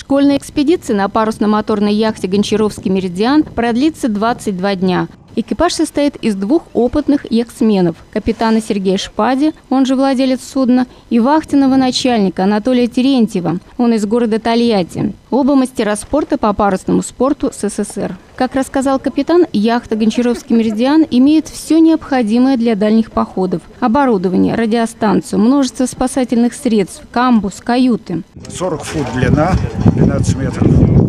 Школьная экспедиция на парусно-моторной яхте «Гончаровский меридиан» продлится 22 дня. Экипаж состоит из двух опытных яхтсменов – капитана Сергея Шпади, он же владелец судна, и вахтенного начальника Анатолия Терентьева, он из города Тольятти. Оба мастера спорта по парусному спорту СССР. Как рассказал капитан, яхта «Гончаровский меридиан» имеет все необходимое для дальних походов – оборудование, радиостанцию, множество спасательных средств, камбуз, каюты. 40 фут длина, 12 метров.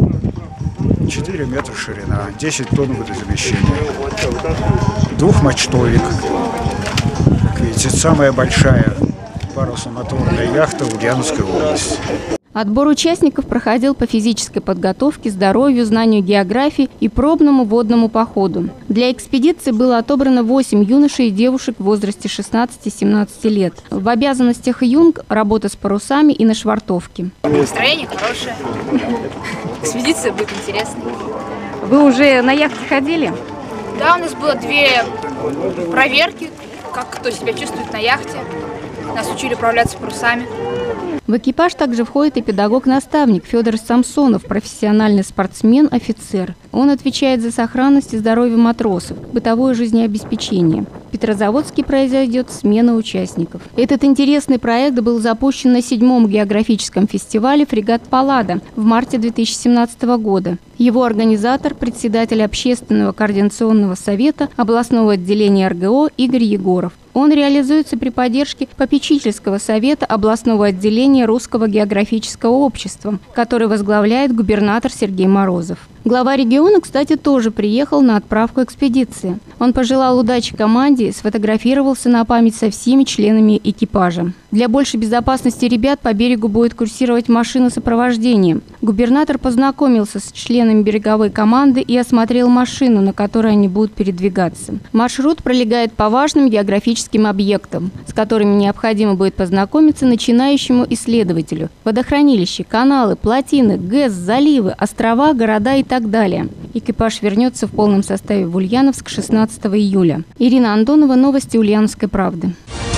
4 метра ширина, 10 тонн водозамещения. Двухмачтовик. Как видите, самая большая парусно-моторная яхта в Ульяновской области. Отбор участников проходил по физической подготовке, здоровью, знанию географии и пробному водному походу. Для экспедиции было отобрано 8 юношей и девушек в возрасте 16-17 лет. В обязанностях юнг – работа с парусами и на швартовке. Настроение хорошее. Экспедиция будет интересной. Вы уже на яхте ходили? Да, у нас было 2 проверки, как кто себя чувствует на яхте. Нас учили управляться парусами. В экипаж также входит и педагог-наставник Федор Самсонов, профессиональный спортсмен, офицер. Он отвечает за сохранность и здоровье матросов, бытовое жизнеобеспечение. В Петрозаводске произойдет смена участников. Этот интересный проект был запущен на 7-м географическом фестивале «Фрегат Паллада» в марте 2017 года. Его организатор – председатель Общественного координационного совета областного отделения РГО Игорь Егоров. Он реализуется при поддержке попечительского совета областного отделения Русского географического общества, который возглавляет губернатор Сергей Морозов. Глава региона, кстати, тоже приехал на отправку экспедиции. Он пожелал удачи команде и сфотографировался на память со всеми членами экипажа. Для большей безопасности ребят по берегу будет курсировать машина сопровождения. Губернатор познакомился с членами береговой команды и осмотрел машину, на которой они будут передвигаться. Маршрут пролегает по важным географическим объектам, с которыми необходимо будет познакомиться начинающему исследователю. Водохранилища, каналы, плотины, ГЭС, заливы, острова, города и так далее. Экипаж вернется в полном составе в Ульяновск 16 июля. Ирина Андонова, новости Ульяновской правды.